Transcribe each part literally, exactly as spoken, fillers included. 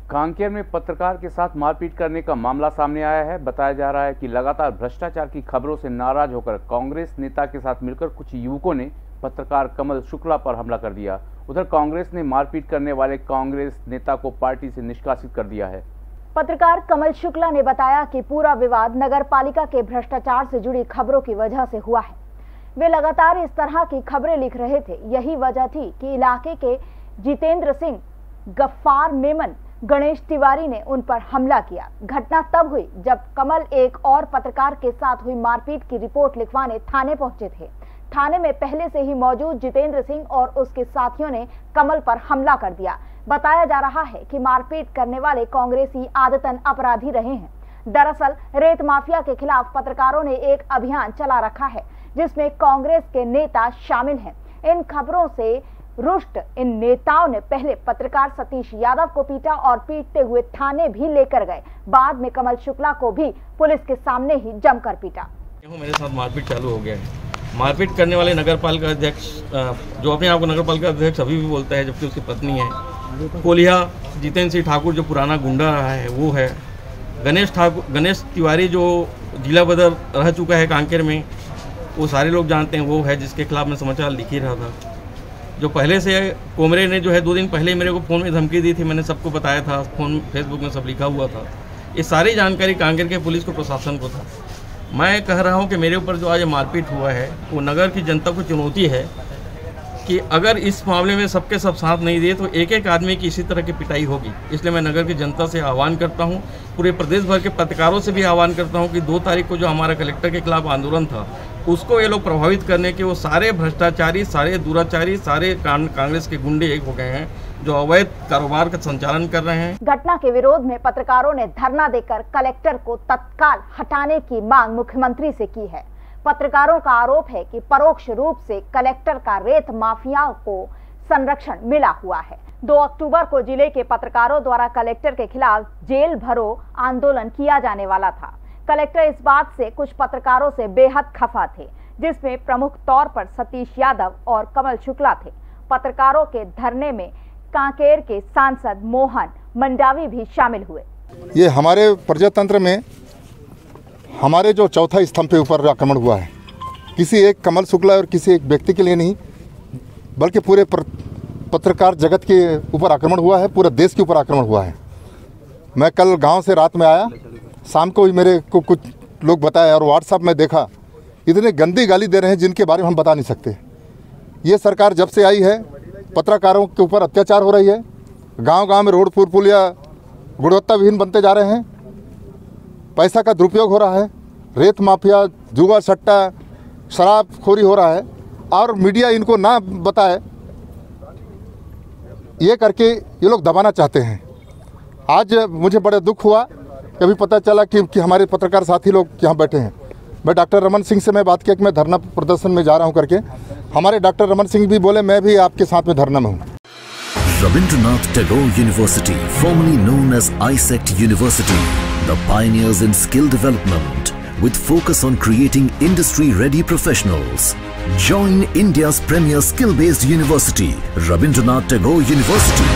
कांकेर में पत्रकार के साथ मारपीट करने का मामला सामने आया है। बताया जा रहा है कि लगातार भ्रष्टाचार की खबरों से नाराज होकर कांग्रेस नेता के साथ मिलकर कुछ युवकों ने पत्रकार कमल शुक्ला पर हमला कर दिया। उधर कांग्रेस ने मारपीट करने वाले कांग्रेस नेता को पार्टी से निष्कासित कर दिया है। पत्रकार कमल शुक्ला ने बताया कि पूरा विवाद नगर पालिका के भ्रष्टाचार से जुड़ी खबरों की वजह से हुआ है। वे लगातार इस तरह की खबरें लिख रहे थे। यही वजह थी कि इलाके के जितेंद्र सिंह, गफ्फार मेमन, गणेश तिवारी ने उन पर हमला किया। घटना तब हुई जब कमल एक और पत्रकार के साथ हुई मारपीट की रिपोर्ट लिखवाने थाने पहुंचे थे। थाने में पहले से ही मौजूद जितेंद्र सिंह और उसके साथियों ने कमल पर हमला कर दिया। बताया जा रहा है कि मारपीट करने वाले कांग्रेसी आदतन अपराधी रहे हैं। दरअसल रेत माफिया के खिलाफ पत्रकारों ने एक अभियान चला रखा है जिसमें कांग्रेस के नेता शामिल हैं। इन खबरों से रुष्ट इन नेताओं ने पहले पत्रकार सतीश यादव को पीटा और पीटते हुए थाने भी लेकर गए। बाद में कमल शुक्ला को भी पुलिस के सामने ही जमकर पीटा। मेरे साथ मारपीट चालू हो गया है। मारपीट करने वाले नगर पालिका अध्यक्ष, जो अपने आप को नगर पालिका अध्यक्ष अभी भी बोलता है जबकि उसकी पत्नी है, कोलिया जितेंद्र सिंह ठाकुर जो पुराना गुंडा रहा है वो है, गणेश ठाकुर गणेश तिवारी जो जिला बदर रह चुका है कांकेर में, वो सारे लोग जानते हैं, वो है जिसके खिलाफ मैं समाचार लिख ही रहा था। जो पहले से कोमरे ने जो है दो दिन पहले मेरे को फ़ोन में धमकी दी थी, मैंने सबको बताया था, फ़ोन फेसबुक में सब लिखा हुआ था। ये सारी जानकारी कांकेर के पुलिस को, प्रशासन को था। मैं कह रहा हूँ कि मेरे ऊपर जो आज मारपीट हुआ है वो नगर की जनता को चुनौती है कि अगर इस मामले में सबके सब साथ नहीं दिए तो एक एक आदमी की इसी तरह की पिटाई होगी। इसलिए मैं नगर की जनता से आह्वान करता हूँ, पूरे प्रदेश भर के पत्रकारों से भी आह्वान करता हूँ कि दो तारीख को जो हमारा कलेक्टर के खिलाफ आंदोलन था उसको ये लोग प्रभावित करने के, वो सारे भ्रष्टाचारी, सारे दुराचारी, सारे कांग्रेस के गुंडे एक हो गए हैं जो अवैध कारोबार का संचालन कर रहे हैं। घटना के विरोध में पत्रकारों ने धरना देकर कलेक्टर को तत्काल हटाने की मांग मुख्यमंत्री से की है। पत्रकारों का आरोप है कि परोक्ष रूप से कलेक्टर का रेत माफिया को संरक्षण मिला हुआ है। दो अक्टूबर को जिले के पत्रकारों द्वारा कलेक्टर के खिलाफ जेल भरो आंदोलन किया जाने वाला था। कलेक्टर इस बात से कुछ पत्रकारों से बेहद खफा थे, जिसमें प्रमुख तौर पर सतीश यादव और कमल शुक्ला थे। पत्रकारों के धरने में कांकेर के सांसद मोहन मंडावी भी शामिल हुए। ये हमारे प्रजातंत्र में हमारे जो चौथा स्तंभ पे ऊपर आक्रमण हुआ है, किसी एक कमल शुक्ला और किसी एक व्यक्ति के लिए नहीं, बल्कि पूरे पत्रकार जगत के ऊपर आक्रमण हुआ है, पूरे देश के ऊपर आक्रमण हुआ है। मैं कल गांव से रात में आया, शाम को ही मेरे को कुछ लोग बताया और व्हाट्सएप में देखा, इतने गंदी गाली दे रहे हैं जिनके बारे में हम बता नहीं सकते। ये सरकार जब से आई है पत्रकारों के ऊपर अत्याचार हो रही है। गांव-गांव में रोड पुल पुलिया गुणवत्ता विहीन बनते जा रहे हैं। पैसा का दुरुपयोग हो रहा है, रेत माफिया, जुआ सट्टा, शराबखोरी हो रहा है और मीडिया इनको ना बताए, ये करके ये लोग दबाना चाहते हैं। आज मुझे बड़ा दुख हुआ कि अभी पता चला कि, कि हमारे पत्रकार साथी लोग यहाँ बैठे हैं। मैं डॉक्टर रमन सिंह से मैं बात किया कि मैं धरना प्रदर्शन में जा रहा हूँ करके। हमारे डॉक्टर रमन सिंह भी बोले मैं भी आपके साथ में धरना में हूँ। Rabindranath Tagore University, formerly known as I S E C T University, the pioneers in skill development with focus on creating industry-ready professionals. Join India's premier skill-based university, Rabindranath Tagore University.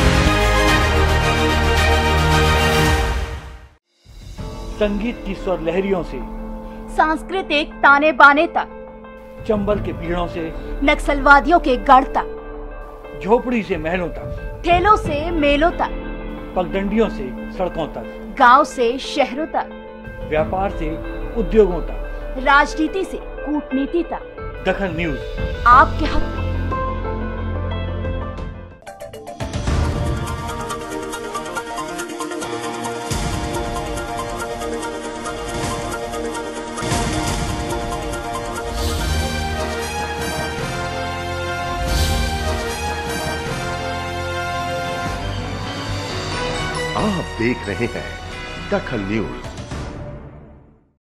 संगीत की स्वर लहरियों से सांस्कृतिक ताने बाने तक, चंबल के पीड़ों से नक्सलवादियों के गढ़ तक, झोपड़ी से महलों तक, ठेलों से मेलों तक, पगडंडियों से सड़कों तक, गांव से शहरों तक, व्यापार से उद्योगों तक, राजनीति से कूटनीति तक, दखल न्यूज आपके हक में। आप देख रहे हैं दखल न्यूज।